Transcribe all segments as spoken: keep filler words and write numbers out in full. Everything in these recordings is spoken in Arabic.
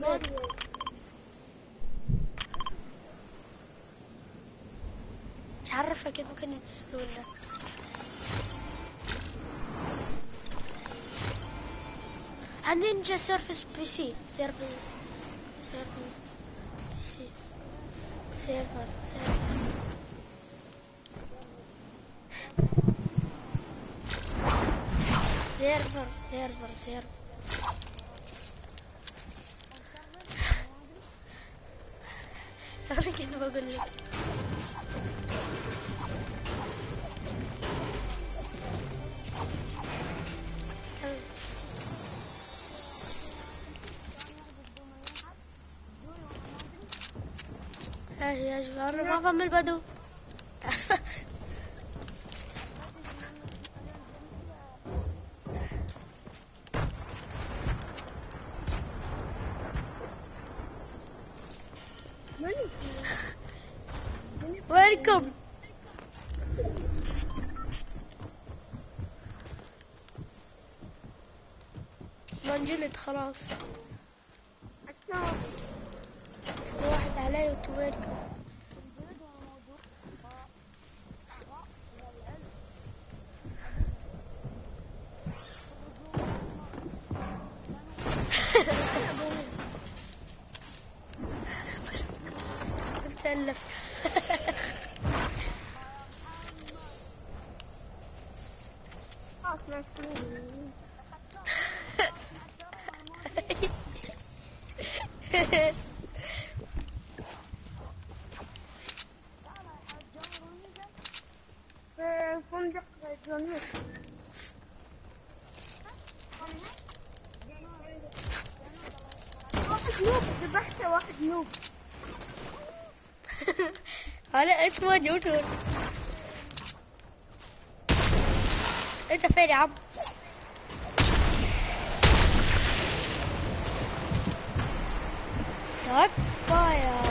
مش عارفة كيف ممكن يدخلونا. عندي نينجا سيرفس بي سي سيرفس سيرفس بي سي سيرفر سيرفر سيرفر سيرفر سيرفر أنا كنت بقول لك يا جماعة أنا معظم البدو ويلكم. منجلد خلاص. واحد علي وتويلكم. تلفت. فندق جونيور واحد نوب ذبحته واحد نوب. هلا انت موجود هون. انت فين يا عم؟ تكفى يا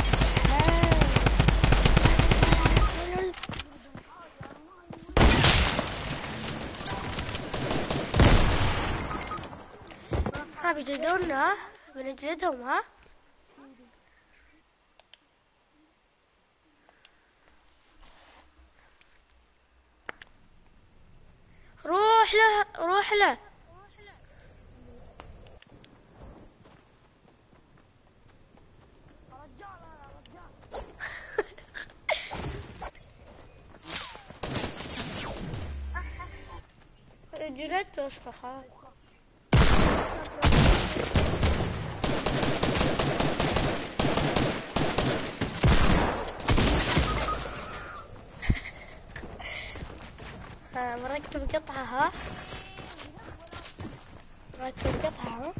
ها بيجلدونا بنجلدهم. ها روح له روح له. جلدت وصفة خلاص. مركب قطعة. ها مركب قطعة. ها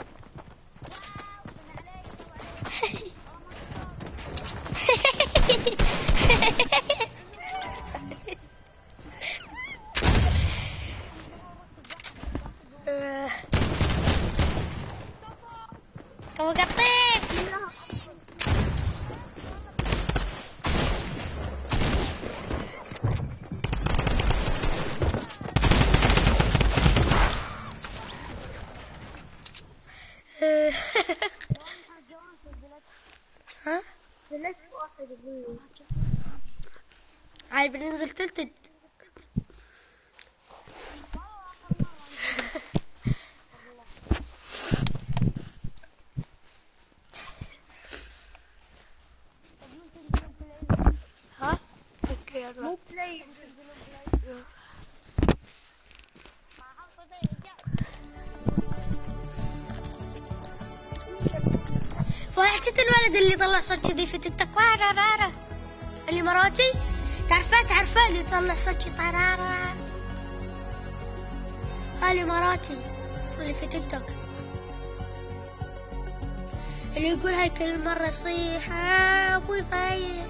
كم قطيت. ها ثلاث واحد يقول عاي بننزل تلتد. ها اوكي يلا مو بلاي. فاحشة الولد اللي طلع صوت كذي في تيك توك رارا الاماراتي. تعرفه تعرفه اللي طلع صوت طرارا الاماراتي اللي في تيك توك اللي يقول هاي كل مرة يصيح ابوي طايح.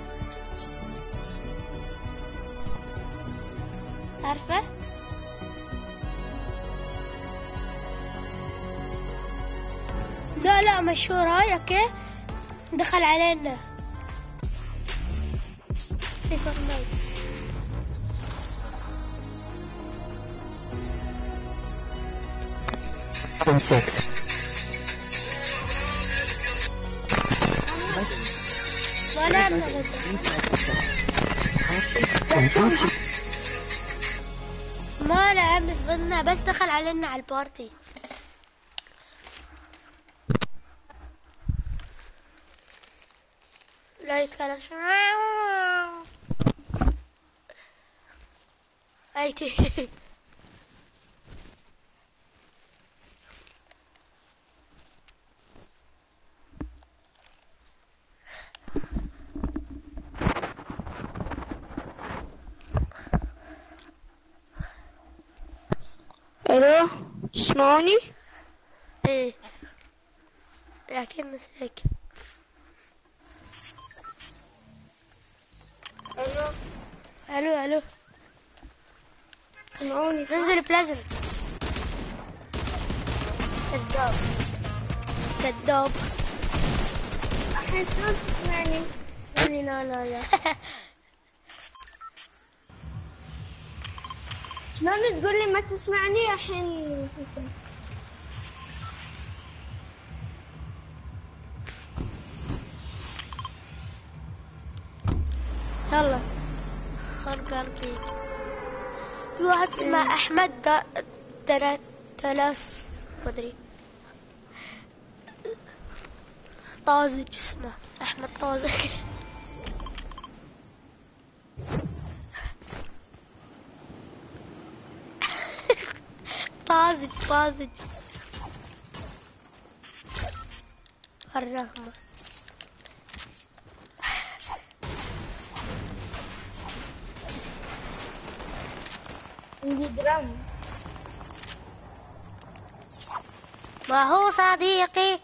تعرفه؟ لا لا مشهور. هاي اوكي دخل علينا في فورتنايت. Perfect. ما لعبنا غدا. ما لعبنا غدنا بس دخل علينا على البارتي. لا يتكلم شو ايتي. الو تسمعوني؟ ايه لكن نسيك. الو الو الو تسمعوني؟ انزل بلازنت. كذاب. كذاب. الحين شلون تسمعني؟ تقولي لا لا لا. شلون تقول لي ما تسمعني الحين تسمع؟ يلا خرق اركيك. في واحد اسمه احمد دا درا تلاس مدري طازج، اسمه احمد طازج. طازج طازج الرحمة. عندي درام. ما هو صديقي.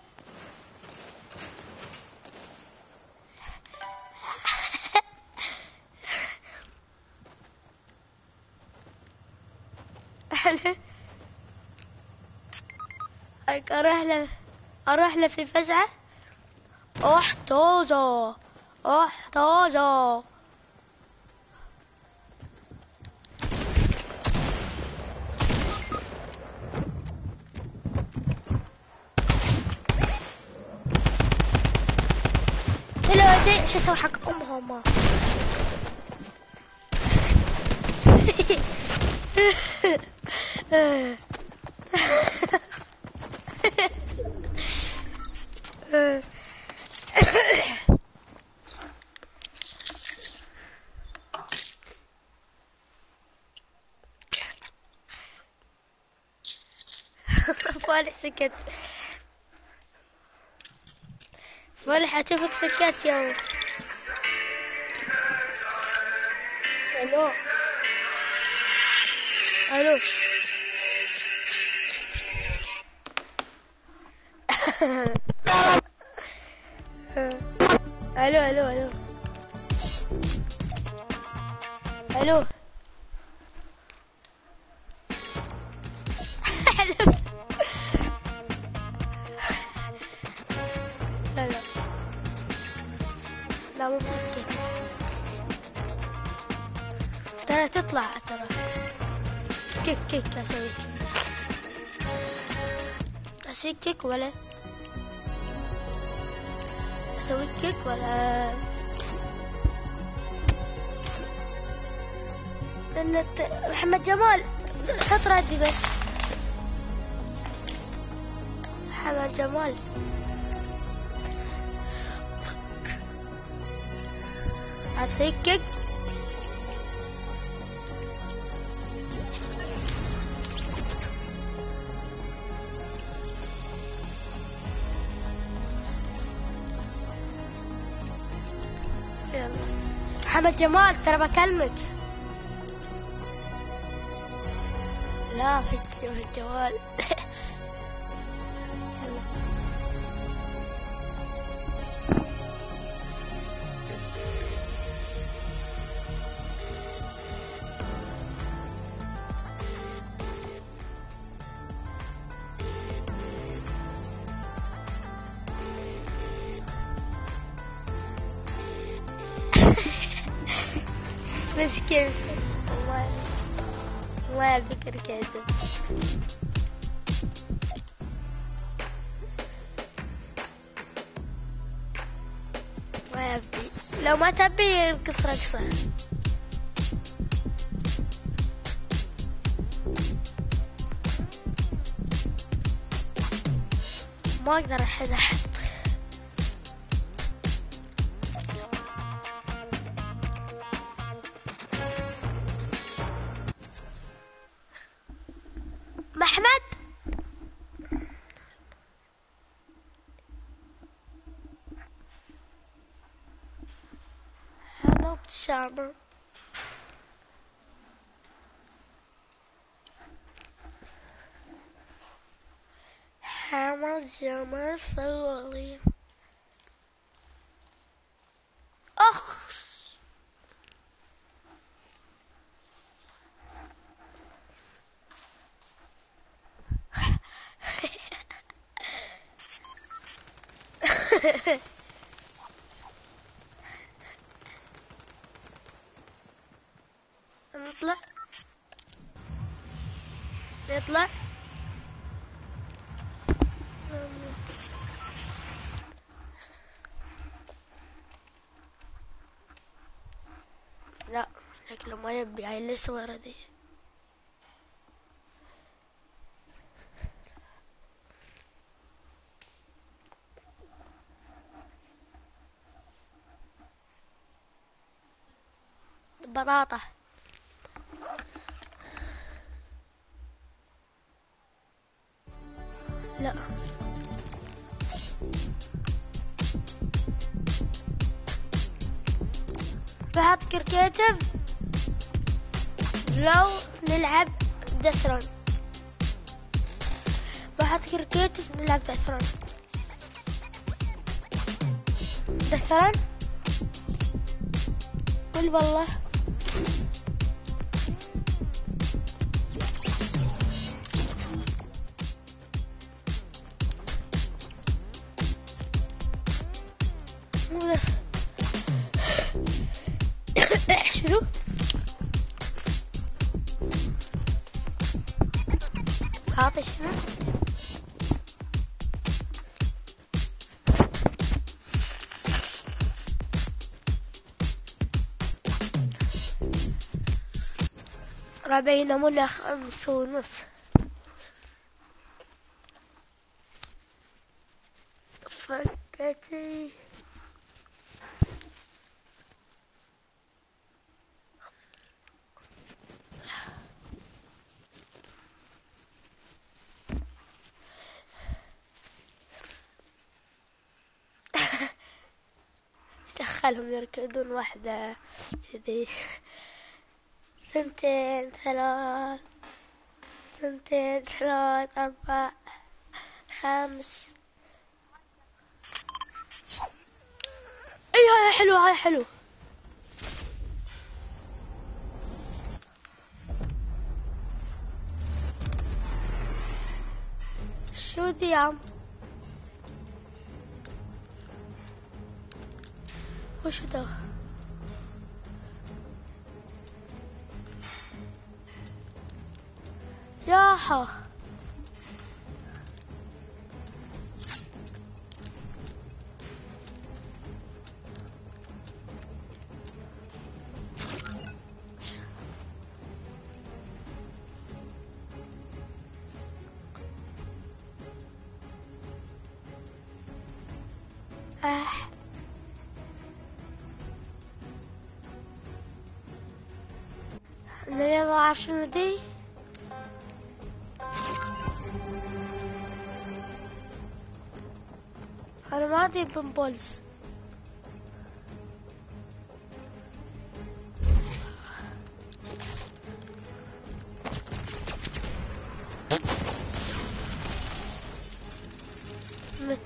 اروح له اروح له في فزعة. احتوزه احتوزه. دلوقتي شو اسوي حق امهم؟ فالح سكت. فالح اشوفك سكت يا ولد. الو الو الو الو الو الو لا لا لا مو كيك. ترى تطلع ترى كيك كيك اسوي اسوي كيك ولا اسوي كيك ولا لأن محمد جمال حط ردي بس. محمد جمال اسوي كيك. محمد جمال ترى بكلمك. لا في الجوال. مسكين والله والله فكر كاتب. ما يبي لو ما تبي نقص رقصة. ما اقدر الحين احط. محمد حمد شعبر حمد جمال صوري. اخ نطلع نطلع لا شكله ما يبي. هاي اللي صورة دي بطاطا. لا بحط كركيتف لو نلعب دثرون. بحط كركيتف نلعب دثرون. دثرون قل والله. شنو عاطي شنو ربعين منى خمس ونص. فكتي دخلهم يركضون واحدة كذي. ثنتين ثلاث ثنتين ثلاث أربع خمس. اي هاي حلو هاي حلو. شو دي يا عم؟ وش ده؟ ياها آه. أنا ما أعرف شنو دي. أنا ما عندي بمبولز. مت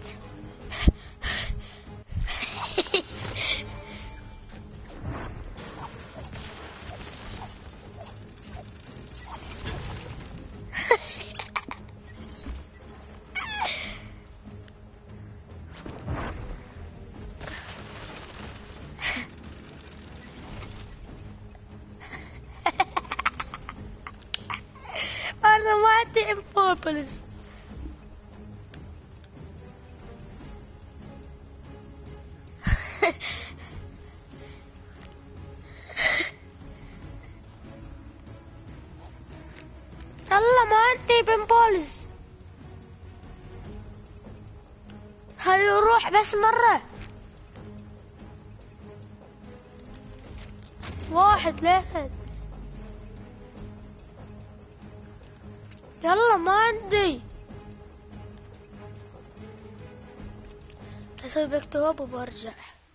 أنا ما عندي بمبولز. امبولز. هاي روح بس مرة. واحد ليحد. يلا ما عندي. اسوي باك توب وبرجع.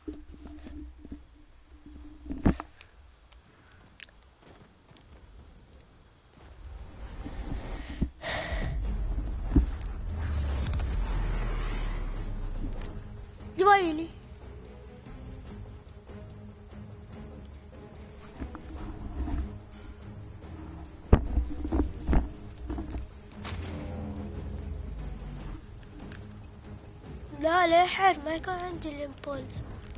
ويلي لا لا حد ما يكون عندي الامبولس.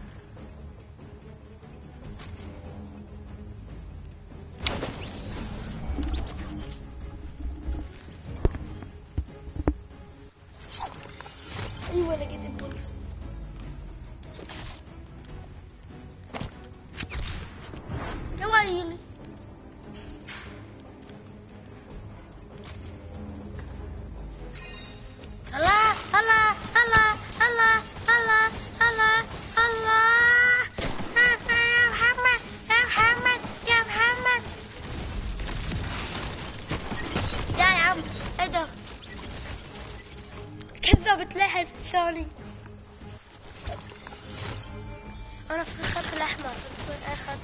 ايوه لقيت الامبولس. يا ويلي الله الله الله الله الله الله الله. يا محمد يا محمد يا محمد. يا يا عم ايه ده؟ كذبت لحن في الثاني. انا في الخط الاحمر. وين اخذ؟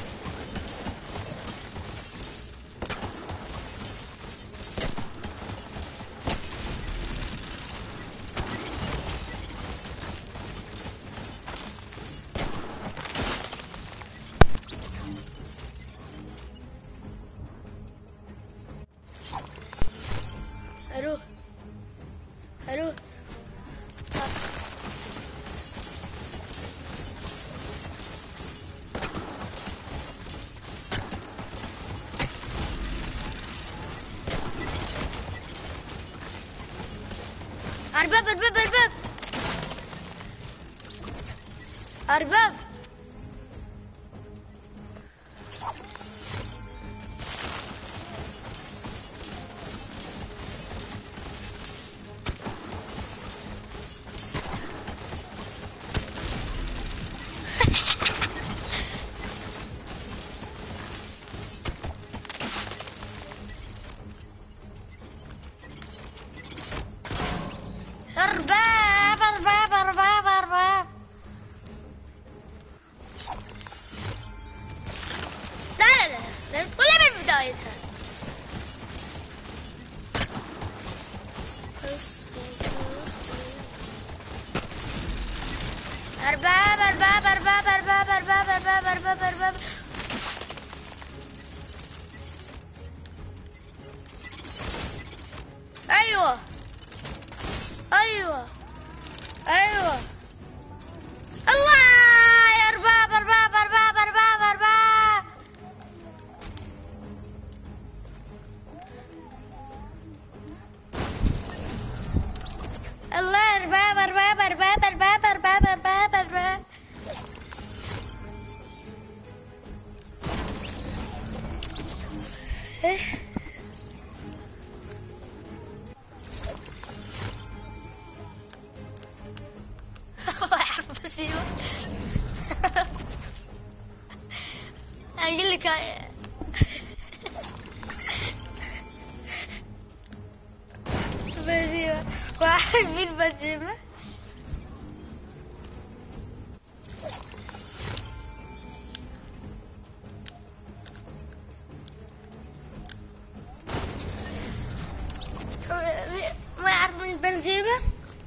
اروح اروح. ارباب ارباب ارباب ارباب. ارباب ارباب ارباب ارباب. لا لا لا لا تقولها من بدايتها. ارباب ارباب ارباب ارباب ارباب ارباب ارباب ارباب. ايوه ايوه ايوه. الله يا ارباب ارباب ارباب ارباب ارباب. الله ارباب ارباب ارباب ارباب ارباب ارباب ارباب. ايه ما اعرف بس اقول لك بنزيمة. واحد مين بنزيمة؟ ما يعرف من بنزيمة.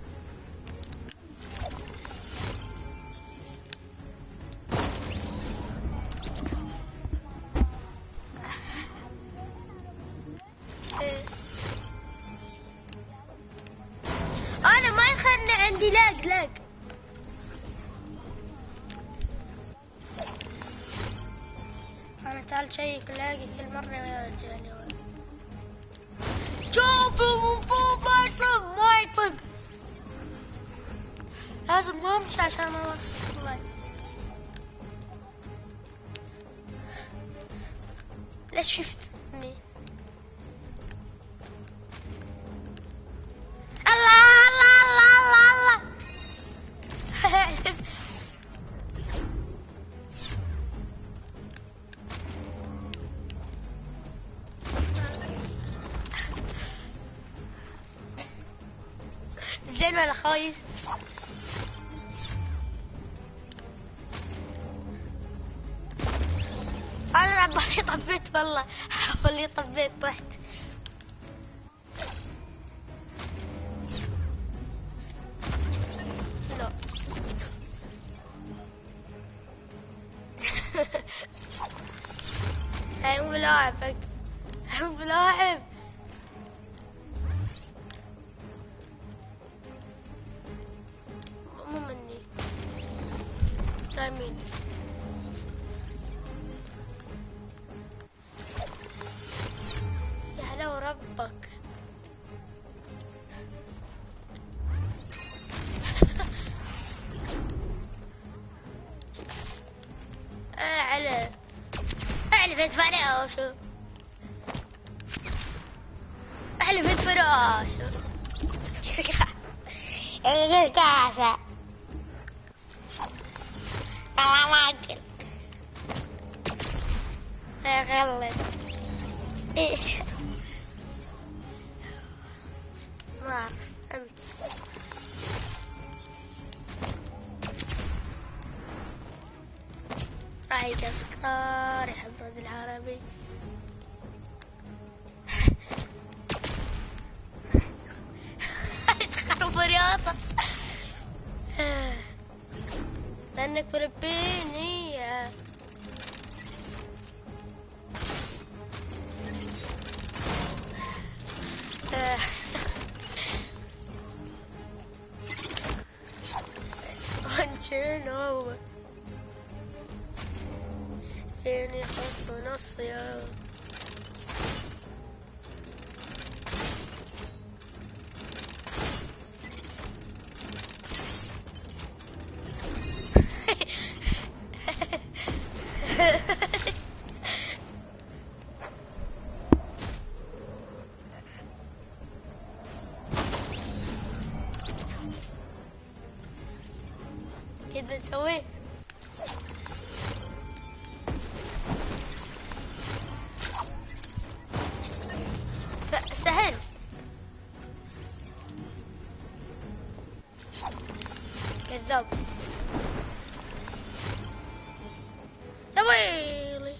انا ما يخلني عندي لاج لاج. انا تعال شيك لاقي كل مرة يا رجال. شوفوا من فوق ما يطق ما يطق. لازم امشي عشان اوصل. ليش شفتني؟ يلا خايس. انا عبالي طبيت والله، عبالي طبيت طحت. لا هاي مو لاعبك، مو لاعب. مو مني رايمين. يا هلا وربك. اعلى اعلى بيت فراشو، اعلى بيت فراشو. ايه الكاسة انا ما اكل اغلط. ايه ما اعرف انت. رايك اسكار يا حمد العربي. تخرب رياضة لانك فلبيني. وانشنو فيني خص نص يا كيف بنسوي؟ سهل. كذاب يا ويلي.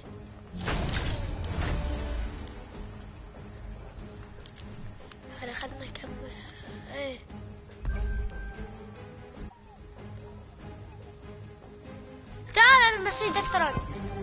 هلا خلنا نكمل. ايه تعال انا بسيط اكثر.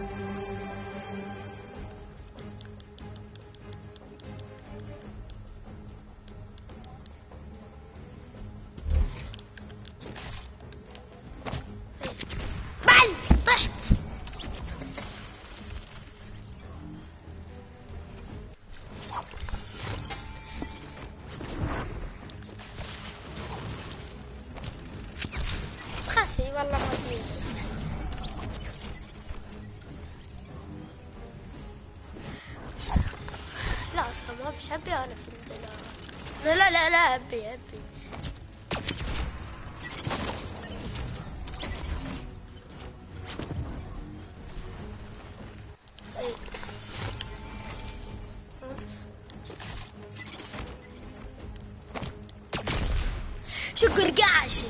والله ما تميل. لا اصلا ما فيش ابي انا في الدلال. لا لا لا لا ابي ابي. شكر قاشي.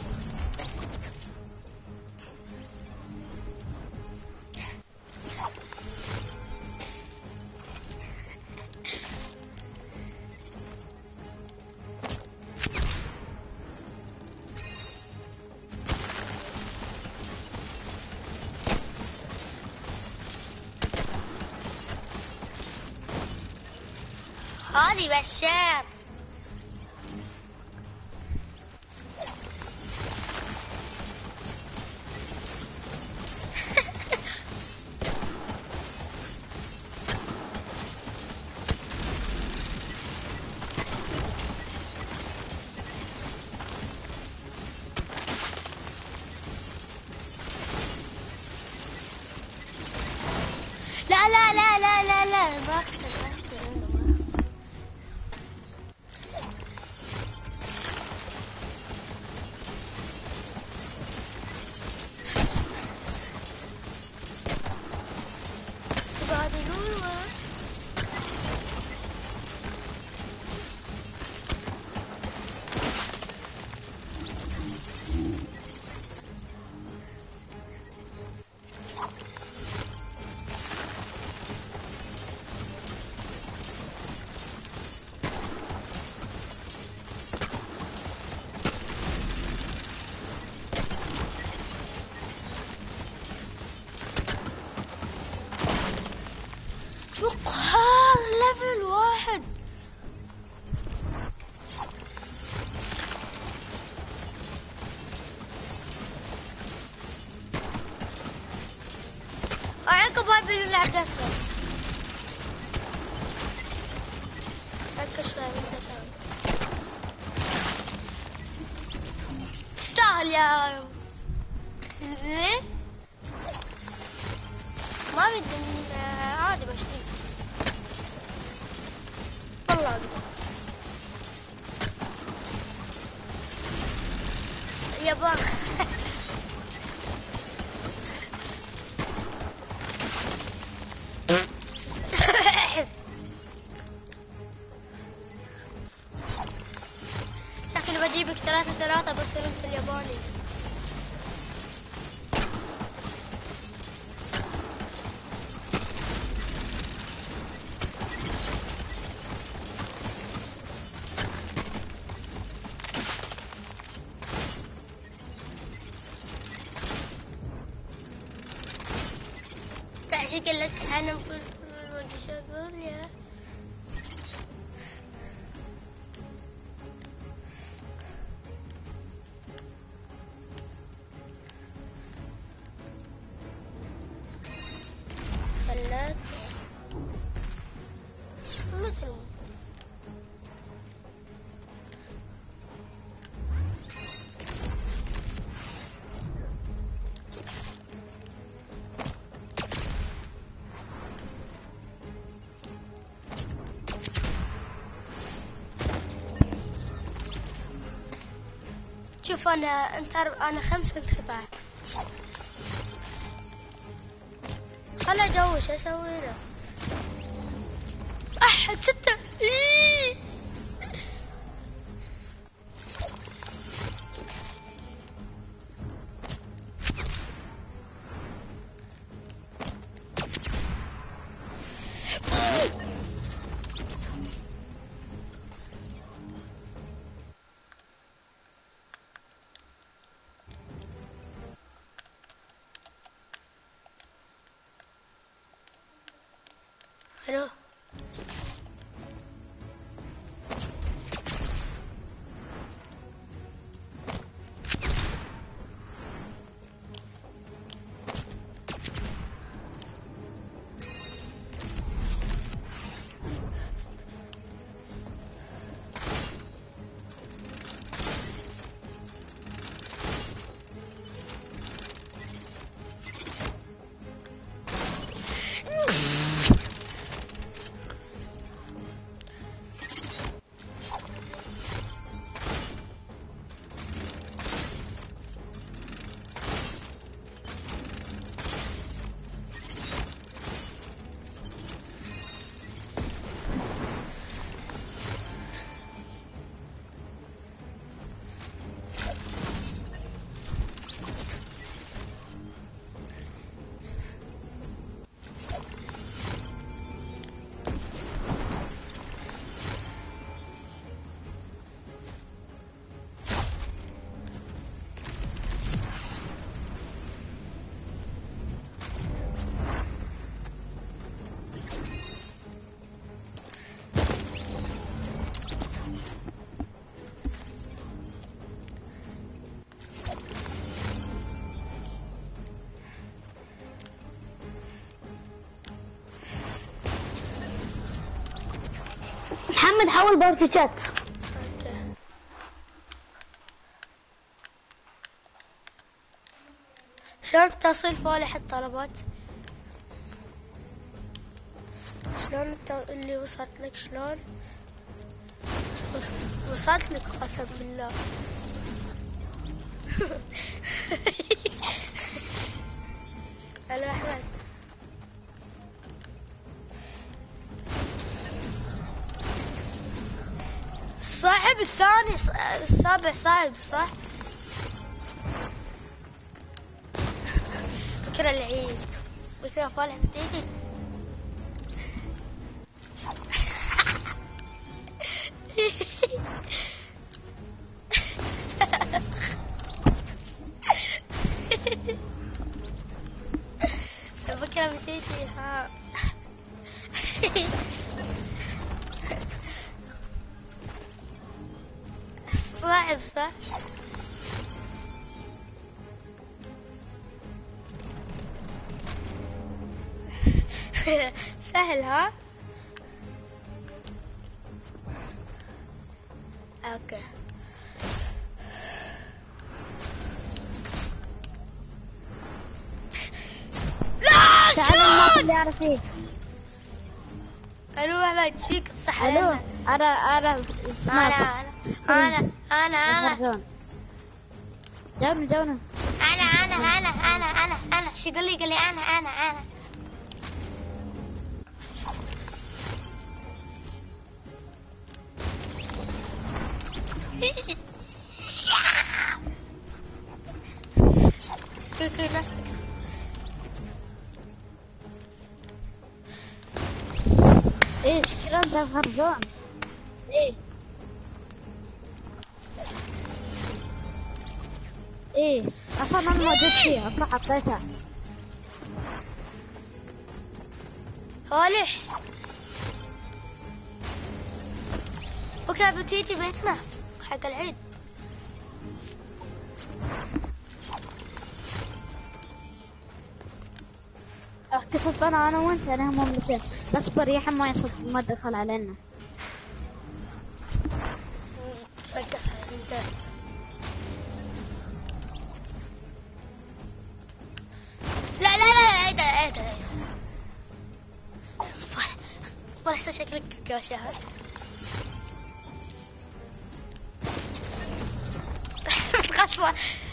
هذه بشار. لا لا لا لا لا لا ما اخسر ما اخسر انا ما اخسر. يبادلون بينا نلعب دث سكر شوي من تستاهل يا ليه؟ ما بدي عادي بشتري والله أقدر يابا شكلي بجيبك ثلاثة ثلاثة بس انت الياباني. شكل لك انا ما ادري شو اقول يا ثلاثة مثل شوف انا انت انا خمسة انت اربعة خلا جو شو اسوي له احد ستة إيه. الو محمد حول بارتي شات. شلون تصل فالح الطلبات؟ شلون الت... اللي وصلت لك شلون؟ وصلت لك قسم بالله. هلا احمد. الصاحب الثاني السابع صعب صح؟ بكرة العيد بكرة فالح بتيجي. بكرة بتيجي ها. صعب صح؟ سهل ها. اوكي لا تعال الناس شوت. اللي عارفين. الو لا تشيك الصح. الو انا انا انا انا انا انا انا جون جونا جونا انا انا انا انا انا انا شو قال لي قال لي انا انا انا فكر نفسك. ايش كذا انت فرزون؟ ايه ايش اصلا انا موجود فيها اصلا حطيتها. هولح بكره بتيجي بيتنا حق العيد. اكتشفت انا انا وانت انا مملكة بس بريحة ما يصد ما دخل علينا. ركز على انت. لا لا لا ايه ده ايه ده فرح شكلك كاشهاد. خاصة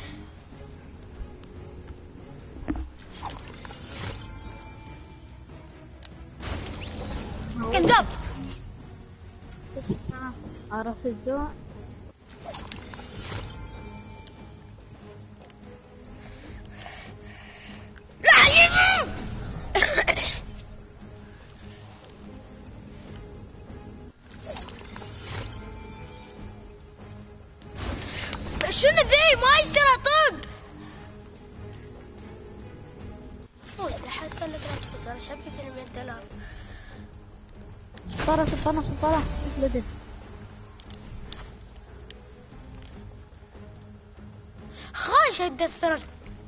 كذاب. ايش اسمها؟ اعرف الزون. لا يمو شنو ذي ما يصير اطب. فوز لحد قال لك لا تفوز انا شابي في المية دولار. صفارة صفارة صفارة افلده. خايش هالدثرن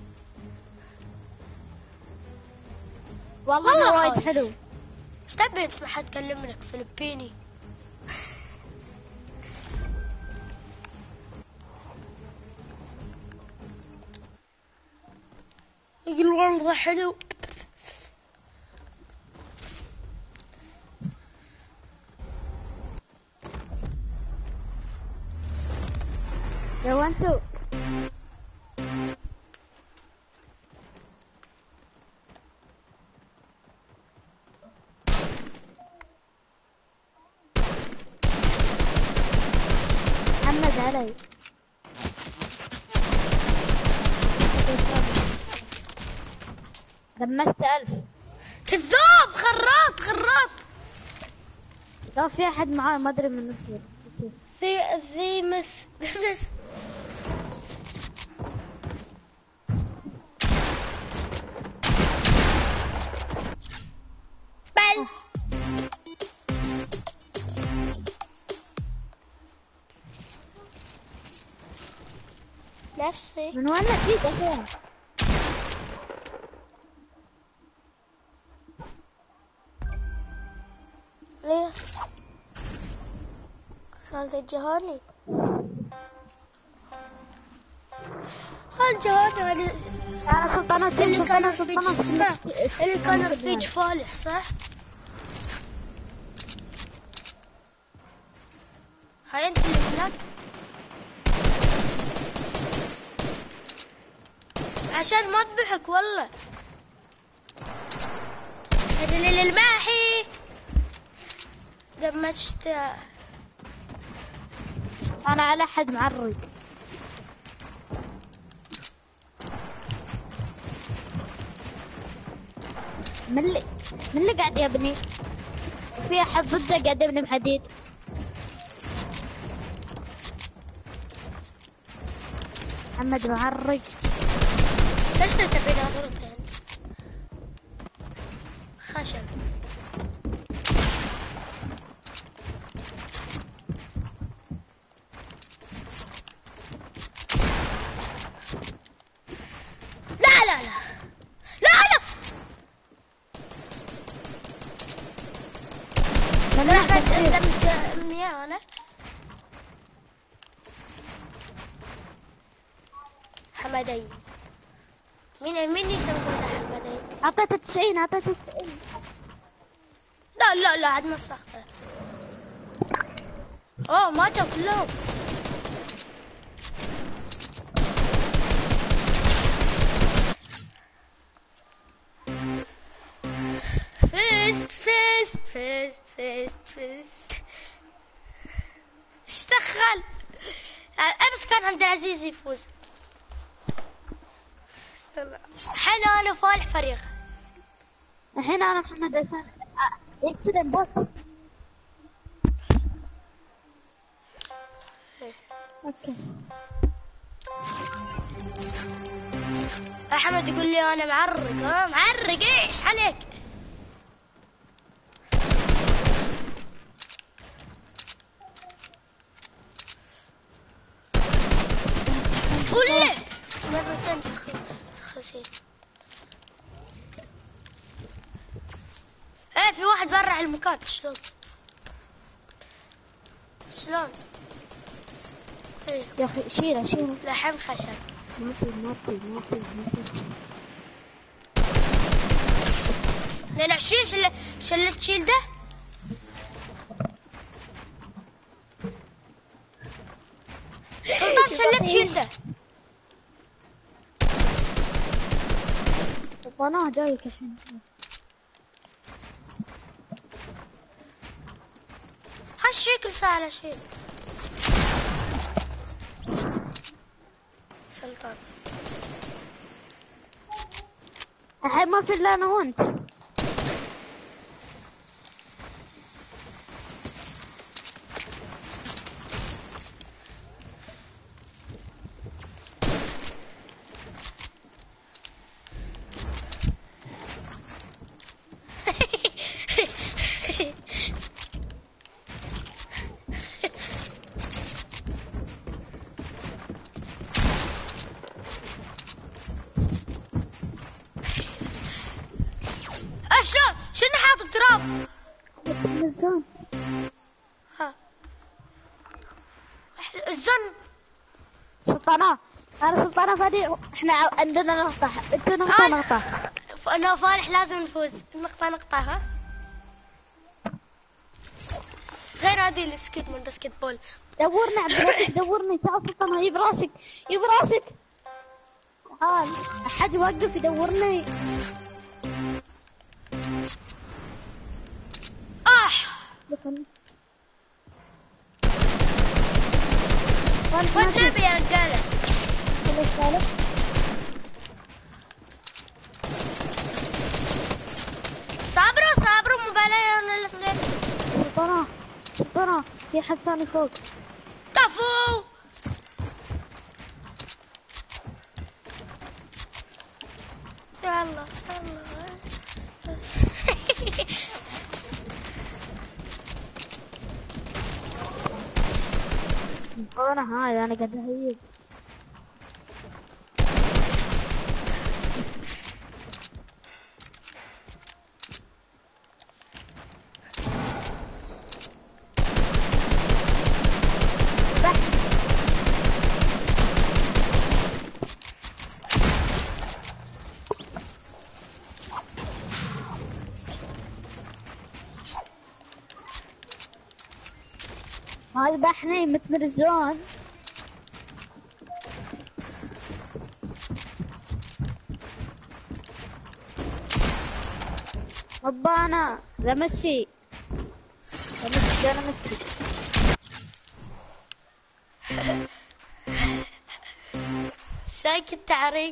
والله والله وايد خايف. حلو. ايش تبي تسمح اتكلم لك فلبيني؟ يقول والله حلو. لو انتو محمد علي دمست ألف. كذاب خراط خراط. لو في أحد معاه ما أدري من اسمه. ذي ذي مس مس بل نفسي. من وين فيك أصلا؟ ليه؟ خالد الجهاني خالد الجهاني اللي أنا سلطانة اللي كان أنا رفيج سلطانة اسمه اللي كان رفيج فالح صح؟ هاي انت اللي هناك عشان ما اذبحك والله. هذا اللي الماحي دمجت. أنا على حد معرق. من اللي من اللي قاعد يبني؟ في أحد ضده قاعد يبني بحديد. محمد معرق. ليش تبين غرفتين خشب؟ لا لا لا لا لا انا انا حمدين. مين مين يسمونه حمدين؟ اعطيته تسعين اعطيته تسعين. لا لا لا عاد مسخته. اوه ماتوا كلهم. فزت فزت فزت فزت فزت. ايش دخل؟ امس كان عبد العزيز يفوز. الحين انا فالح فريق. الحين انا محمد عسان يقتلن بوت. اوكي احمد يقول لي انا معرق. ها معرق ايش عليك؟ كله مرتين تخسين. ايه في واحد برا المكان. شلون شلون ايه يا اخي شيله شيله. لحم خشب. ما في ما في ما في ما في. اثنين وعشرين شل شل تشيل ده. سلطان شل تشيل ده. القناة جايك الحين. خشيك رسالة شيل. سلطان الحين ما في الا انا وانت. الزون. ها الزن سلطانة أنا سلطانة فادي. إحنا عندنا نقطة. أنت نقطة نقطة. أنا فالح لازم نفوز. نقطة نقطة. ها غير هذه السكيت من باسكت بول. دورني عبد الرحيم دورني. تعال سلطانة يجيب راسك يجيب راسك. تعال أحد يوقف يدورني. وين تبي يا رجالة؟ صابروا صابروا مبالاة انا الاثنين. سلطانة سلطانة في حد ثاني فوق. كفو. يلا يلا. انا هاي انا قاعد اهيج. هاي ذبحني مثل الزون. ربانا لمسي لمسي انا مسي. شايك التعريق.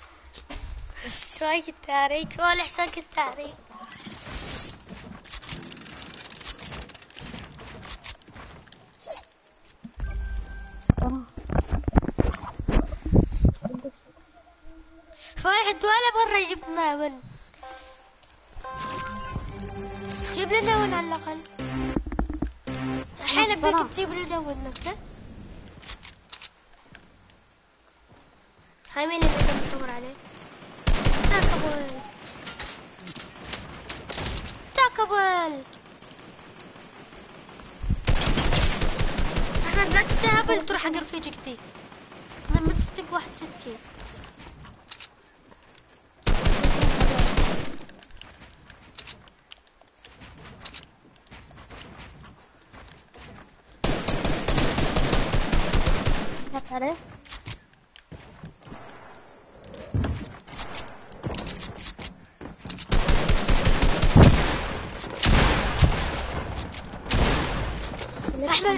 شايك التعريق. والح شايك التعريق. فرحت ولا مرة جبنا ون. جيب لنا ون على الأقل. الحين أبيك تجيب لنا ون أنت. هاي مين اللي أنت مصور عليه؟ تاكبل تاكبل.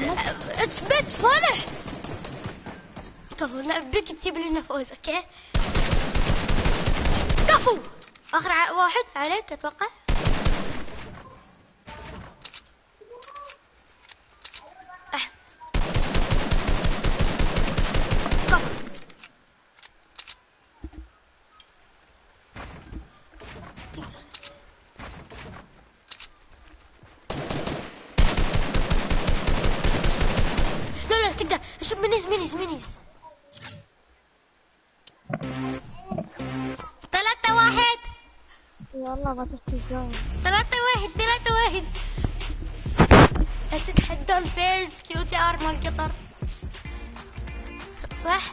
اثبت فالح. كفو، لا بك تجيب لنا فوز. اوكي كفو. اخر ع- واحد عليك اتوقع. أح. كفو. لا لا تقدر. شوف منيز منيز منيز. ثلاثة واحد. والله ما تحكي الجو. ثلاثة واحد ثلاثة واحد. هل تتحدون فيز كيوتي ار مال قطر؟ صح؟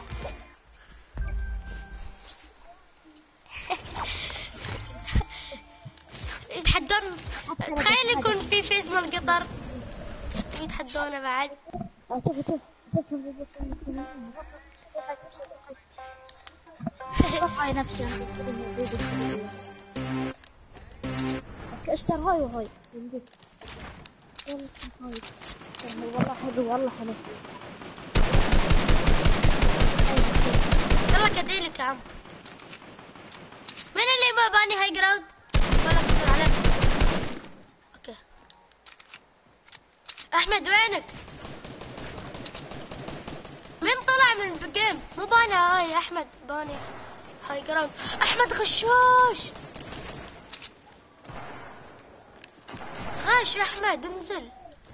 يتحدون. تخيل يكون في فيز مال قطر ويتحدونه بعد. شوف شوف شوف رفعي نفسي. اشتر هاي وهاي. والله اسمه هاي. والله حلو والله حلو. يلا كذلك يا عم. من اللي ما باني هاي جراوند؟ ولا بصير عليك. اوكي احمد وينك؟ من طلع من الجيم؟ مو باني هاي احمد، باني هاي جراوند. احمد غشاش. غش يا احمد انزل.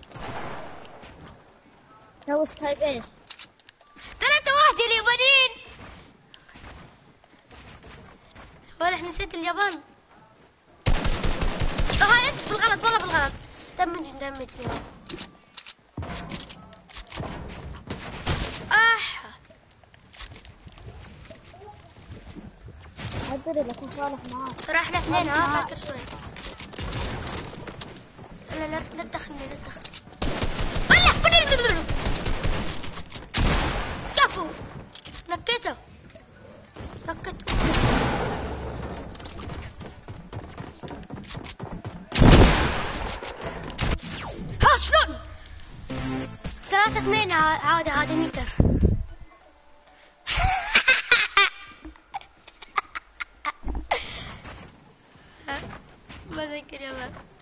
تو سكاي بيس. ثلاثة واحد اليابانيين. ولا احنا نسيت اليابان. هاي انت بالغلط والله بالغلط. دمج دمج لي. اح عبر لك صالح معاك. ترى احنا اثنين. ها فاكر شوي. لا لا لا تدخلني لا تدخلني. كفو. نكته نكته. ها شلون؟ ثلاثة اثنين عادي عادي نقدر. ما ذكر يا مان.